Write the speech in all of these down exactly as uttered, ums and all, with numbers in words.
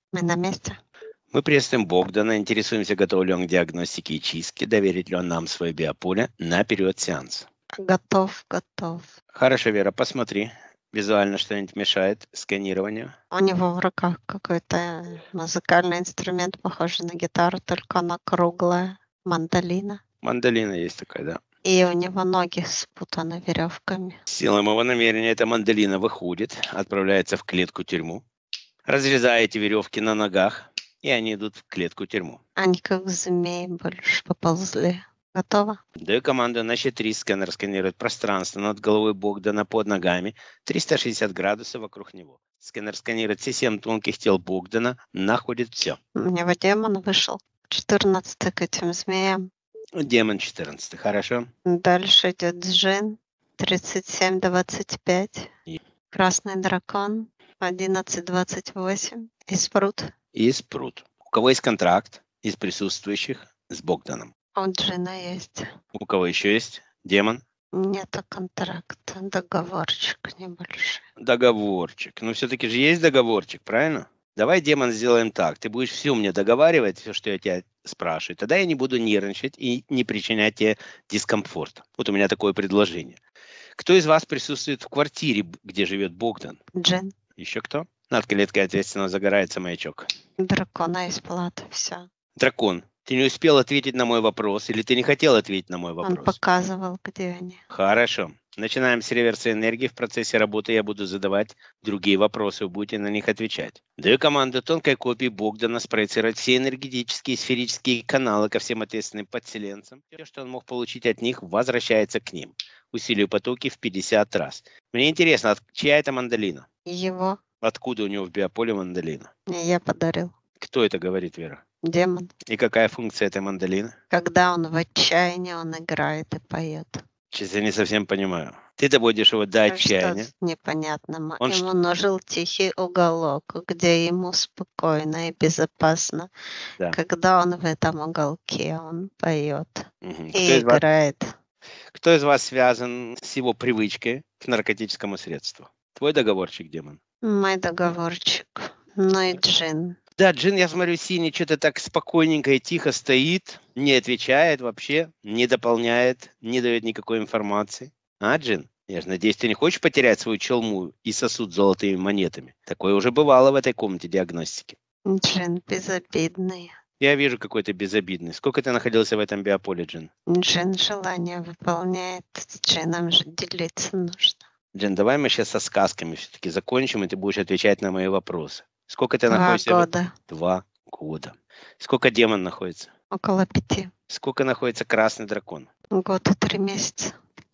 Мы на месте. Мы приветствуем Богдана, интересуемся, готов ли он к диагностике и чистке, доверит ли он нам свое биополе на период сеанса. Готов, готов. Хорошо, Вера, посмотри. Визуально что-нибудь мешает сканированию? У него в руках какой-то музыкальный инструмент, похожий на гитару, только она круглая. Мандолина. Мандолина есть такая, да. И у него ноги спутаны веревками. Силой моего намерения эта мандолина выходит, отправляется в клетку-тюрьму, разрезая эти веревки на ногах, и они идут в клетку-тюрьму. Они как змеи больше поползли. Готово? Даю команду на счет три, сканер сканирует пространство над головой Богдана, под ногами, триста шестьдесят градусов вокруг него. Сканер сканирует все семь тонких тел Богдана, находит все. У него демон вышел. четырнадцатый к этим змеям. Демон четырнадцатый, хорошо. Дальше идет джин. тридцать семь двадцать пять. И- Красный дракон. одиннадцать двадцать восемь. И спрут. И спрут. У кого есть контракт из присутствующих с Богданом? У джина есть. У кого еще есть? Демон? Нету контракта. Договорчик небольшой. Договорчик. Но все-таки же есть договорчик, правильно? Давай, демон, сделаем так. Ты будешь все мне договаривать, все, что я тебя спрашиваю. Тогда я не буду нервничать и не причинять тебе дискомфорт. Вот у меня такое предложение. Кто из вас присутствует в квартире, где живет Богдан? Джин. Еще кто? Над клеткой ответственно загорается маячок. Дракона из платы. Все. Дракон, ты не успел ответить на мой вопрос, или ты не хотел ответить на мой Он вопрос? показывал, где они. Хорошо. Начинаем с реверса энергии. В процессе работы я буду задавать другие вопросы, вы будете на них отвечать. Даю команду тонкой копии Богдана спроецировать все энергетические и сферические каналы ко всем ответственным подселенцам. Все, что он мог получить от них, возвращается к ним. Усилию потоки в пятьдесят раз. Мне интересно, от- чья это мандолина? Его Откуда у него в биополе мандолина? я подарил. Кто это говорит, Вера? Демон. И какая функция этой мандолины? Когда он в отчаянии, он играет и поет. Сейчас я не совсем понимаю. Ты доводишь его до А отчаяния. Что непонятно. Он Ему нужен тихий уголок, где ему спокойно и безопасно. Да. Когда он в этом уголке, он поет Мгм. и Кто из вас- играет. Кто из вас связан с его привычкой к наркотическому средству? Твой договорчик, демон? Мой договорчик. Ну и джин. Да, Джин, я смотрю, синий что-то так спокойненько и тихо стоит, не отвечает вообще, не дополняет, не дает никакой информации. А, Джин? Я же надеюсь, ты не хочешь потерять свою челму и сосуд с золотыми монетами? Такое уже бывало в этой комнате диагностики. Джин безобидный. Я вижу какой-то безобидный. Сколько ты находился в этом биополе, Джин? Джин желание выполняет. С джином же делиться нужно. Джин, давай мы сейчас со сказками все-таки закончим, и ты будешь отвечать на мои вопросы. Сколько ты Два находишься? в- года. Два года. Сколько демон находится? Около пяти. Сколько находится красный дракон? Год и три месяца.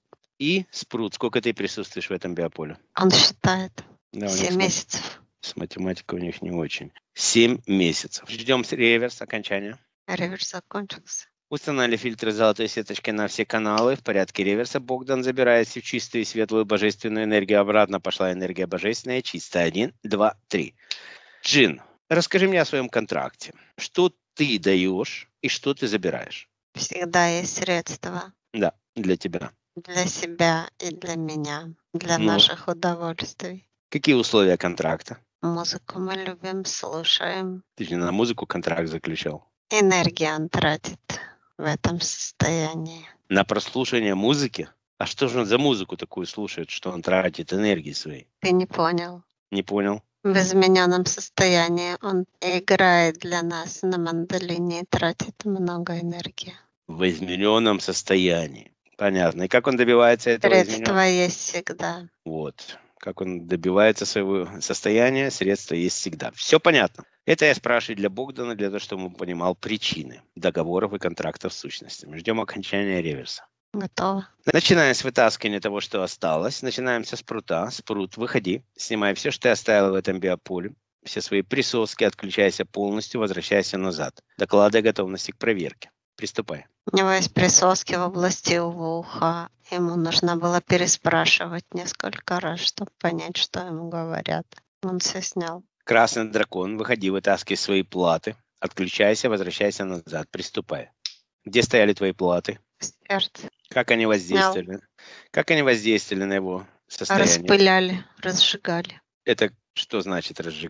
И спрут. Сколько ты присутствуешь в этом биополе? Он считает. Да, у них Семь с, мат- месяцев. с математикой у них не очень. Семь месяцев. Ждем с- реверс окончания. Реверс закончился. Установили фильтры с золотой сеточкой на все каналы. В порядке реверса Богдан забирает всю чистую и светлую божественную энергию. Обратно пошла энергия божественная. Чистая. Один, два, три. Джин, расскажи мне о своем контракте. Что ты даешь и что ты забираешь? Всегда есть средства Да, для тебя. для себя и для меня, для Ну. наших удовольствий. Какие условия контракта? Музыку мы любим, слушаем. Ты же не на музыку контракт заключал. Энергию он тратит в этом состоянии. На прослушивание музыки? А что же он за музыку такую слушает, что он тратит энергии своей? Ты не понял. Не понял. В измененном состоянии он играет для нас на мандолине и тратит много энергии. В измененном состоянии. Понятно. И как он добивается этого Средства измененного? есть всегда. Вот. Как он добивается своего состояния, средства есть всегда. Все понятно. Это я спрашиваю для Богдана, для того, чтобы он понимал причины договоров и контрактов с сущностями. Ждем окончания реверса. Готово. Начинаем с вытаскивания того, что осталось. Начинаем со спрута. Спрут, выходи. Снимай все, что ты оставил в этом биополе. Все свои присоски, отключайся полностью, возвращайся назад. Доклады о готовности к проверке. Приступай. У него есть присоски в области уха. Ему нужно было переспрашивать несколько раз, чтобы понять, что ему говорят. Он все снял. Красный дракон, выходи, вытаскивай свои платы. Отключайся, возвращайся назад. Приступай. Где стояли твои платы? Сердце. Как они воздействовали? Как они воздействовали на его состояние? Распыляли, разжигали. Это что значит разжигали?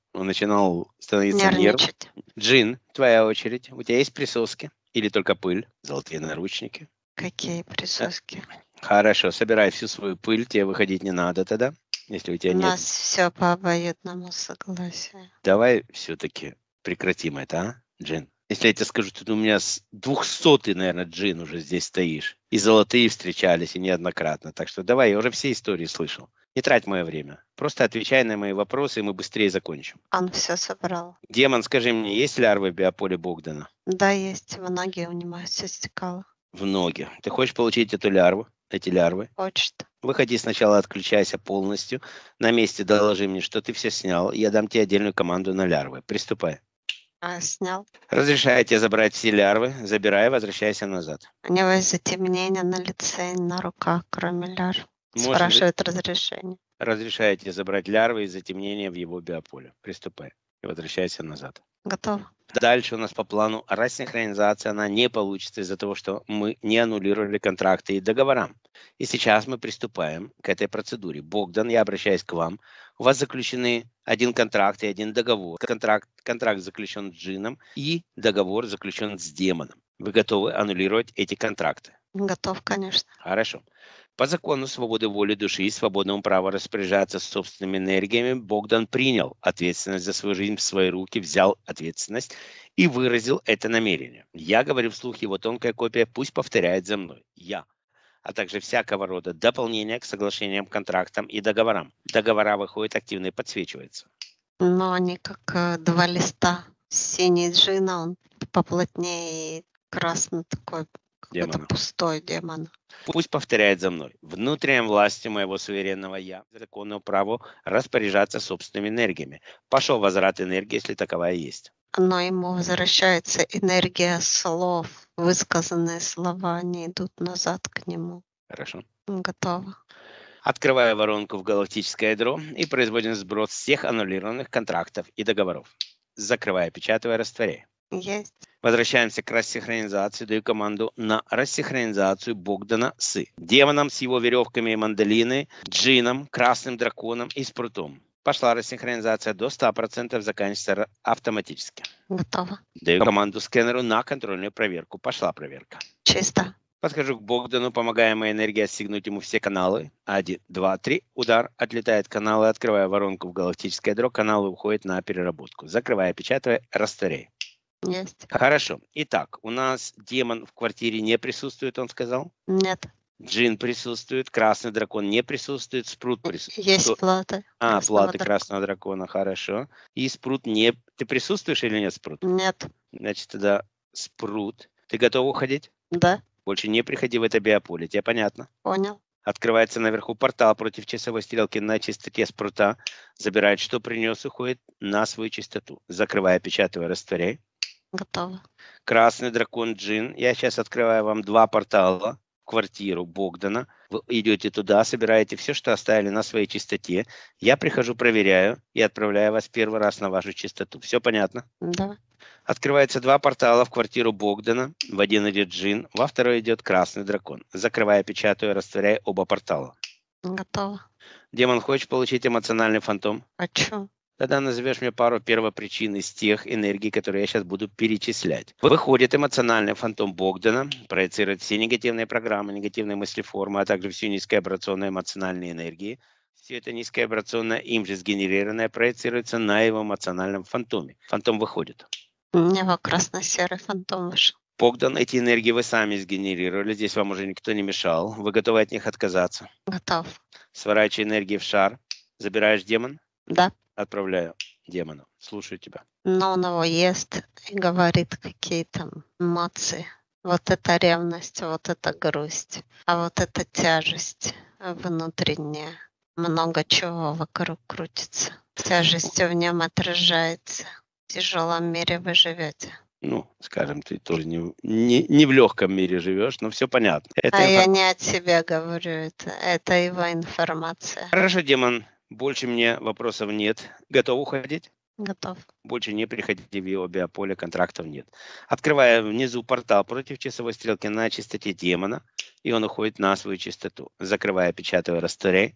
Он начинал становиться нервным. Нервничать. Джин, твоя очередь. У тебя есть присоски? Или только пыль? Золотые наручники? Какие присоски? Хорошо, собирай всю свою пыль, тебе выходить не надо тогда, если у У тебя нет. нас все по обоюдному согласию. Давай все-таки прекратим это, а, Джин? Если я тебе скажу, что ты у меня с двухсотый, наверное, Джин уже здесь стоишь. И золотые встречались, и неоднократно. Так что давай, я уже все истории слышал. Не трать мое время. Просто отвечай на мои вопросы, и мы быстрее закончим. Он все собрал. Демон, скажи мне, есть лярвы в биополе Богдана? Да, есть. Многие у него все стекало. В ноги. Ты хочешь получить эту лярву, эти лярвы? Хочет. Выходи сначала, отключайся полностью. На месте доложи мне, что ты все снял. Я дам тебе отдельную команду на лярвы. Приступай. А, снял. Разрешаю тебе забрать все лярвы. Забирай, возвращайся назад. У него есть затемнение на лице и на руках, кроме лярв. Можно Спрашивает разрешение. Разрешаю тебе забрать лярвы и затемнение в его биополе. Приступай. И возвращайся назад. Готов. Дальше у нас по плану рассинхронизация, она не получится из-за того, что мы не аннулировали контракты и договора. И сейчас мы приступаем к этой процедуре. Богдан, я обращаюсь к вам. У вас заключены один контракт и один договор. Контракт, контракт заключен с Джином и договор заключен с демоном. Вы готовы аннулировать эти контракты? Готов, конечно. Хорошо. По закону свободы воли души и свободному праву распоряжаться собственными энергиями Богдан принял ответственность за свою жизнь в свои руки, взял ответственность и выразил это намерение. Я говорю вслух, его тонкая копия пусть повторяет за мной. Я, а также всякого рода дополнения к соглашениям, контрактам и договорам. Договора выходят активно и подсвечиваются. Но они как э, два листа. Синий джина, он поплотнее, и красный такой, какой-то Демона. пустой демон. Пусть повторяет за мной. Внутренней властью моего суверенного я, законного права распоряжаться собственными энергиями. Пошел возврат энергии, если таковая есть. Но ему возвращается энергия слов. Высказанные слова, они идут назад к нему. Хорошо. Готово. Открываю воронку в галактическое ядро и производим сброс всех аннулированных контрактов и договоров. Закрываю, печатаю, растворяю. Есть. Возвращаемся к рассинхронизации. Даю команду на рассинхронизацию Богдана с демоном, с его веревками и мандолиной, джином, красным драконом и спрутом. Пошла рассинхронизация до ста процентов, заканчивается автоматически. Готово. Даю команду скэнеру на контрольную проверку. Пошла проверка. Чисто. Подхожу к Богдану, помогая моей энергии отстегнуть ему все каналы. Один, два, три. Удар. Отлетает каналы. Открываю воронку в галактическое ядро. Каналы уходят на переработку. Закрываю, печатаю, растворяю. Есть. Хорошо. Итак, у нас демон в квартире не присутствует, он сказал. Нет. Джин присутствует, красный дракон не присутствует, спрут присутствует. Есть Кто- платы. А, красного платы дракона. красного дракона, хорошо. И спрут не... Ты присутствуешь или нет, спрут? Нет. Значит, тогда спрут. Ты готов уходить? Да. Больше не приходи в это биополе, тебе понятно? Понял. Открывается наверху портал против часовой стрелки на чистоте спрута. Забирает, что принес, уходит на свою чистоту. Закрывая, печатаю, растворяй. Готово. Красный дракон Джин. Я сейчас открываю вам два портала в квартиру Богдана. Вы идете туда, собираете все, что оставили на своей чистоте. Я прихожу, проверяю и отправляю вас первый раз на вашу чистоту. Все понятно? Да. Открывается два портала в квартиру Богдана. В один идет Джин, во второй идет красный дракон. Закрывая, печатаю, растворяю оба портала. Готово. Демон, хочешь получить эмоциональный фантом? Хочу. Тогда назовешь мне пару первопричин из тех энергий, которые я сейчас буду перечислять. Выходит эмоциональный фантом Богдана, проецирует все негативные программы, негативные мыслеформы, а также всю низкоабрационную эмоциональные энергии. Все это низкоабрационное, им же сгенерированное, проецируется на его эмоциональном фантоме. Фантом выходит. У него красно-серый фантом вышел. Богдан, эти энергии вы сами сгенерировали, здесь вам уже никто не мешал. Вы готовы от них отказаться? Готов. Сворачивай энергии в шар. Забираешь демон? Да. Отправляю демону. Слушаю тебя. Но он его ест и говорит какие-то эмоции. Вот это ревность, вот это грусть, а вот это тяжесть внутренняя. Много чего вокруг крутится. Тяжесть в нем отражается. В тяжелом мире вы живете. Ну, скажем, ты тоже не, не, не в легком мире живешь, но все понятно. Это А инфо- я не от себя говорю, это, это его информация. Хорошо, демон, больше мне вопросов нет. Готов уходить? Готов. Больше не приходите в его биополе, контрактов нет. Открывая внизу портал против часовой стрелки на чистоте демона, и он уходит на свою чистоту. Закрывая, печатаю, растворяй.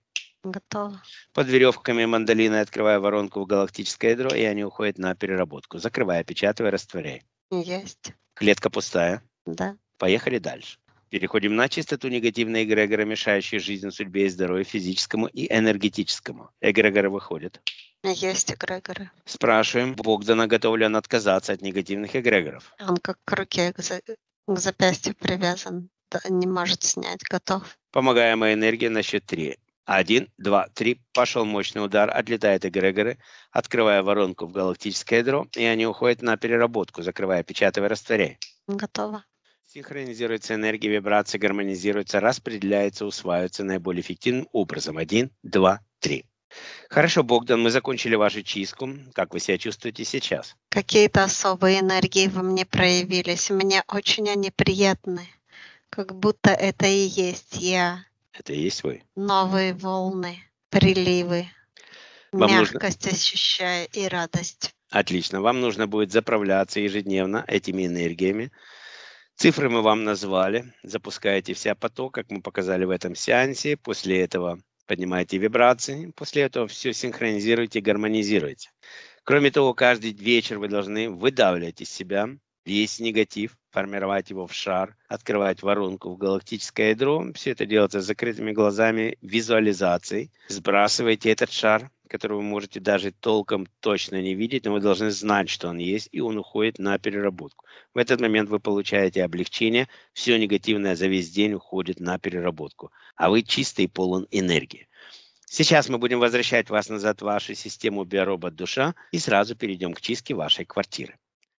Готово. Под веревками мандолины открываю воронку в галактическое ядро, и они уходят на переработку. Закрывай, опечатывай, растворяй. Есть. Клетка пустая. Да. Поехали дальше. Переходим на чистоту негативные эгрегоры, мешающие жизни, судьбе и здоровью физическому и энергетическому. Эгрегоры выходят. Есть эгрегоры. Спрашиваем, Богдана, готов ли он отказаться от негативных эгрегоров? Он как к руке, к, за- к запястью привязан. Да, не может снять. Готов. Помогаемая энергия на счет три. Один, два, три. Пошел мощный удар, отлетают эгрегоры, открывая воронку в галактическое ядро, и они уходят на переработку, закрывая, опечатывая, растворяй. Готово. Синхронизируется энергия, вибрации гармонизируется, распределяется, усваивается наиболее эффективным образом. Один, два, три. Хорошо, Богдан, мы закончили вашу чистку. Как вы себя чувствуете сейчас? Какие-то особые энергии во мне проявились. Мне очень они приятны. Как будто это и есть я. Это и есть вы. Новые волны, приливы. Вам нужно... Мягкость ощущаю и радость. Отлично. Вам нужно будет заправляться ежедневно этими энергиями. Цифры мы вам назвали. Запускаете вся поток, как мы показали в этом сеансе. После этого поднимаете вибрации. После этого все синхронизируете, гармонизируете. Кроме того, каждый вечер вы должны выдавливать из себя весь негатив, формировать его в шар, открывать воронку в галактическое ядро. Все это делается с закрытыми глазами, визуализацией. Сбрасываете этот шар, который вы можете даже толком точно не видеть, но вы должны знать, что он есть, и он уходит на переработку. В этот момент вы получаете облегчение, все негативное за весь день уходит на переработку, а вы чистый и полон энергии. Сейчас мы будем возвращать вас назад в вашу систему биоробот-душа и сразу перейдем к чистке вашей квартиры.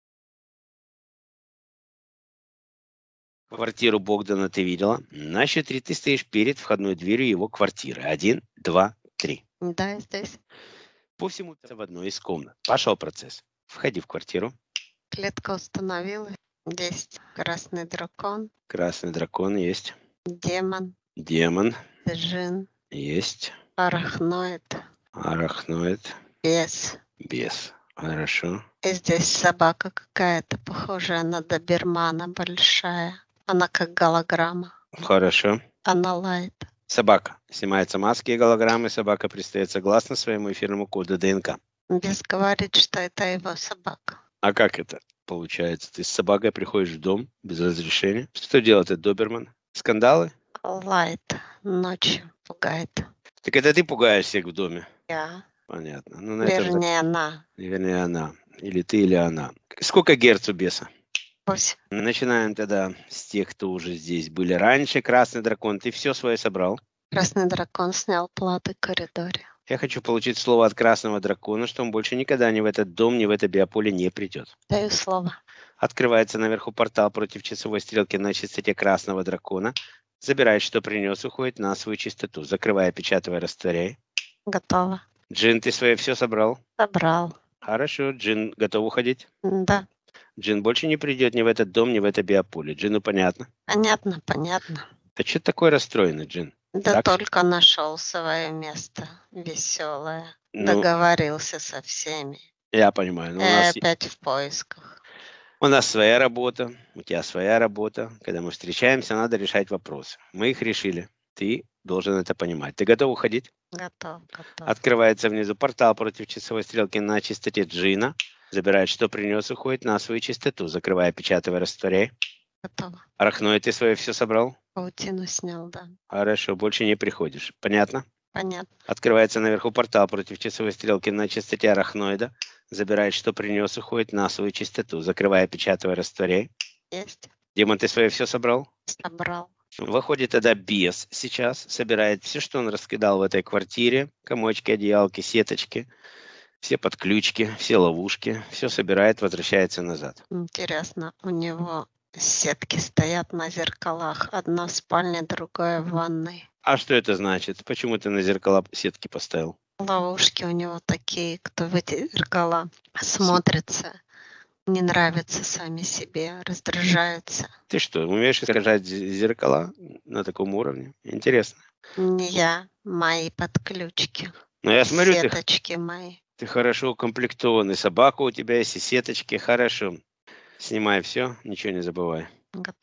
Квартиру Богдана ты видела. На счет три ты стоишь перед входной дверью его квартиры. Один, два, три. Да, я здесь. По всему в одной из комнат. Пошел процесс. Входи в квартиру. Клетка установилась. Здесь красный дракон, Красный дракон есть. демон, Демон джин, есть. арахноид, Арахноид. бес. Бес. Хорошо. И здесь собака какая-то, похожая на добермана, большая. Она как голограмма. Хорошо. Она лает. Собака. Снимаются маски и голограммы. Собака предстает согласно своему эфирному коду ДНК. Бес говорит, что это его собака. А как это получается? Ты с собакой приходишь в дом без разрешения. Что делает этот доберман? Скандалы? Лает ночью, пугает. Так это ты пугаешь всех в доме? Я. Понятно. Ну, на этом зак- Вернее, она. Вернее, она. Или ты, или она. Сколько герц у беса? Восемь. Начинаем тогда с тех, кто уже здесь были раньше. Красный дракон, ты все свое собрал? Красный дракон снял платы в коридоре. Я хочу получить слово от красного дракона, что он больше никогда ни в этот дом, ни в это биополе не придет. Даю слово. Открывается наверху портал против часовой стрелки на частоте красного дракона. Забирает, что принес, уходит на свою чистоту. Закрывай, опечатывай, растворяй. Готово. Джин, ты свое все собрал? Собрал. Хорошо. Джин готов уходить? Да. Джин больше не придет ни в этот дом, ни в это биополе. Джину понятно? Понятно, понятно. А что ты такой расстроенный, Джин? Да Так? только нашел свое место. Веселое. Ну, Договорился со всеми. я понимаю. Но у И нас, опять в поисках. у нас своя работа, у тебя своя работа. Когда мы встречаемся, надо решать вопросы. Мы их решили. Ты должен это понимать. Ты готов уходить? Готов, готов. Открывается внизу портал против часовой стрелки на частоте Джина. Забирает, что принес, уходит на свою частоту. Закрывай, опечатывай, растворяй. Готово. Арахноид, ты свое все собрал? Паутину снял, да. Хорошо, больше не приходишь. Понятно? Понятно. Открывается наверху портал против часовой стрелки на частоте арахноида. Забирает, что принес, уходит на свою частоту. Закрывай, опечатывай, растворяй. Есть. Демон, ты свое все собрал? Собрал. Выходит тогда бес сейчас, собирает все, что он раскидал в этой квартире. Комочки, одеялки, сеточки, все подключки, все ловушки. Все собирает, возвращается назад. Интересно, у него сетки стоят на зеркалах. Одна в спальне, другая в ванной. А что это значит? Почему ты на зеркала сетки поставил? Ловушки у него такие, кто в эти зеркала смотрится, не нравятся сами себе, раздражаются. Ты что, умеешь искажать з- зеркала на таком уровне? Интересно. Не я, мои подключки, Но я смотрю, ты, сеточки мои. ты хорошо укомплектованный. Собака у тебя есть, и сеточки. Хорошо. Снимай все, ничего не забывай. Готов.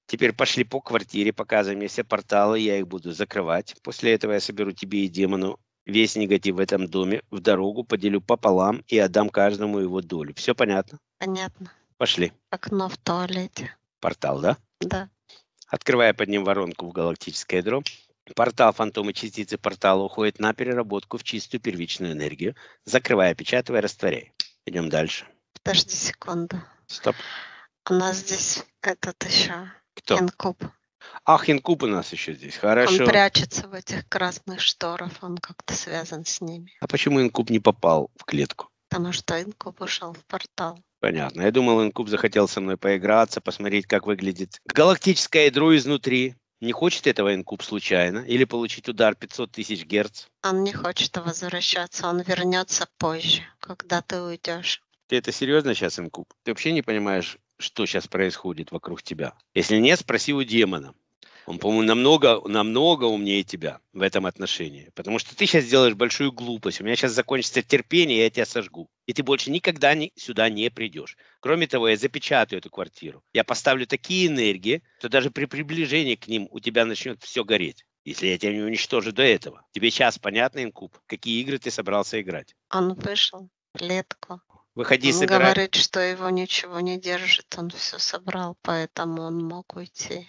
Теперь пошли по квартире, показывай мне все порталы, я их буду закрывать. После этого я соберу тебе и демону весь негатив в этом доме в дорогу, поделю пополам и отдам каждому его долю. Все понятно? Понятно. Пошли. Окно в туалете. Портал, да? Да. Открывая под ним воронку в галактическое ядро, портал фантомы частицы портала уходит на переработку в чистую первичную энергию, закрывая, печатая, растворяя. Идем дальше. Подожди секунду. Стоп. У нас здесь этот еще Кто? инкуб. Ах, инкуб у нас еще здесь. Хорошо. Он прячется в этих красных шторах, он как-то связан с ними. А почему инкуб не попал в клетку? Потому что инкуб ушел в портал. Понятно. Я думал, инкуб захотел со мной поиграться, посмотреть, как выглядит галактическое ядро изнутри. Не хочет этого инкуб случайно? Или получить удар пятьсот тысяч герц? Он не хочет возвращаться, он вернется позже, когда ты уйдешь. Ты это серьезно сейчас, инкуб? Ты вообще не понимаешь, что сейчас происходит вокруг тебя? Если нет, спроси у демона. Он, по-моему, намного, намного умнее тебя в этом отношении. Потому что ты сейчас делаешь большую глупость. У меня сейчас закончится терпение, и я тебя сожгу. И ты больше никогда не, сюда не придешь. Кроме того, я запечатаю эту квартиру. Я поставлю такие энергии, что даже при приближении к ним у тебя начнет все гореть. Если я тебя не уничтожу до этого. Тебе сейчас понятно, инкуб, какие игры ты собрался играть? Он вышел в клетку. Выходи, Он собирай. говорит, что его ничего не держит, он все собрал, поэтому он мог уйти.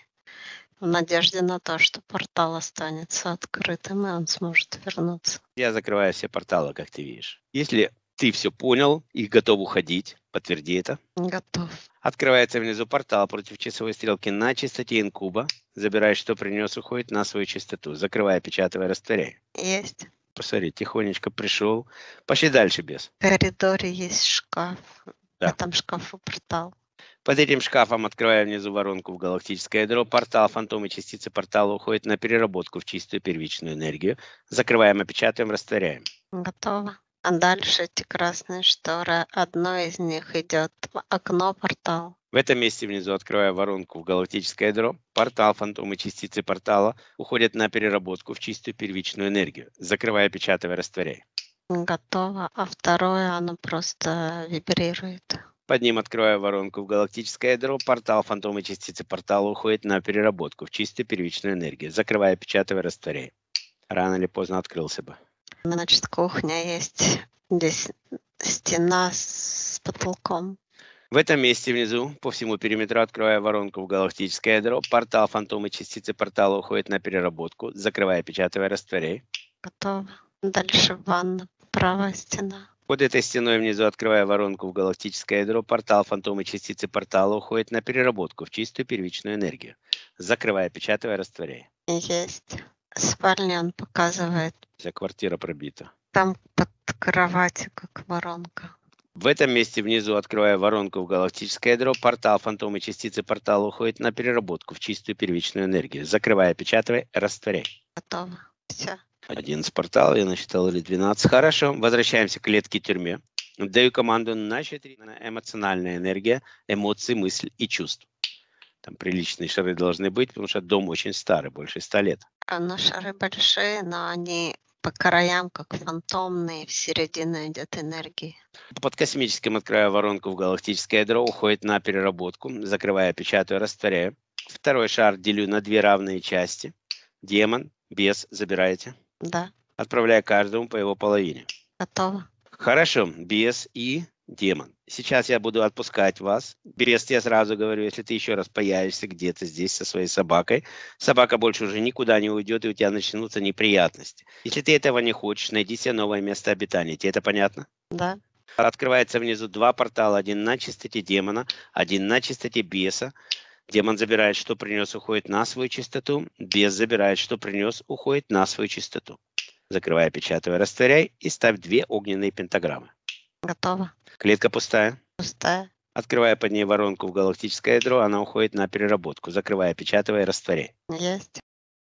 В надежде на то, что портал останется открытым, и он сможет вернуться. Я закрываю все порталы, как ты видишь. Если ты все понял и готов уходить, подтверди это. Готов. Открывается внизу портал против часовой стрелки на частоте инкуба. Забирай, что принес, уходит на свою частоту. Закрывай, печатывай, растворяй. Есть. Посмотри, тихонечко пришел. Пошли дальше, бес. В коридоре есть шкаф. Да. В этом шкафу портал. Под этим шкафом, открывая внизу воронку в галактическое ядро, портал фантомы частицы портала уходит на переработку в чистую первичную энергию. Закрываем, опечатаем, растворяем. Готово. А дальше эти красные шторы. Одно из них идет в окно-портал. В этом месте внизу, открывая воронку в галактическое ядро, портал фантомы частицы портала уходят на переработку в чистую первичную энергию. Закрывая, опечатывая, растворяй. Готово. А второе, оно просто вибрирует. Под ним, открывая воронку в галактическое ядро, портал фантомы частицы портала уходит на переработку в чистую первичную энергию. Закрывая, опечатывая, растворяй. Рано или поздно открылся бы. Значит, кухня есть. Здесь стена с потолком. В этом месте внизу, по всему периметру, открывая воронку в галактическое ядро, портал фантомы частицы портала уходит на переработку. Закрывая, опечатывая, растворяй. Готово. Дальше ванна. Правая стена. Под этой стеной внизу, открывая воронку в галактическое ядро, портал фантомы частицы портала уходит на переработку в чистую первичную энергию. Закрывая, опечатывая, растворяй. Есть. Спальня он показывает. Вся квартира пробита. Там под кроватью, как воронка. В этом месте внизу, открывая воронку в галактическое ядро, портал фантомы частицы портала уходит на переработку в чистую первичную энергию. Закрывая, опечатывая, растворяй. Готово. Все. одиннадцать порталов, я насчитал, или двенадцать. Хорошо, возвращаемся к клетке-тюрьме. Даю команду на четыре. Эмоциональная энергия, эмоции, мысль и чувства. Там приличные шары должны быть, потому что дом очень старый, больше ста лет. А ну, шары большие, но они по краям, как фантомные, в середину идет энергии. Под космическим, открывая воронку в галактическое ядро, уходит на переработку. Закрывая, печатаю, растворяю. Второй шар делю на две равные части. Демон, бес, забирайте. Да. Отправляя каждому по его половине. Готово. Хорошо, бес и демон. Сейчас я буду отпускать вас. Бес, я сразу говорю, если ты еще раз появишься где-то здесь со своей собакой, собака больше уже никуда не уйдет, и у тебя начнутся неприятности. Если ты этого не хочешь, найди себе новое место обитания. Тебе это понятно? Да. Открывается внизу два портала. Один на частоте демона, один на частоте беса. Демон забирает, что принес, уходит на свою частоту. Бес забирает, что принес, уходит на свою частоту. Закрывай, печатывай, растворяй и ставь две огненные пентаграммы. Готово. Клетка пустая. Пустая. Открывая под ней воронку в галактическое ядро, она уходит на переработку. Закрывая, печатывая, растворяй. Есть.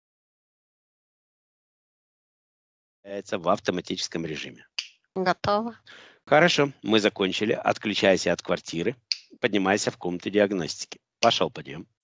Это в автоматическом режиме. Готово. Хорошо, мы закончили. Отключайся от квартиры. Поднимайся в комнату диагностики. Пошел, подъем.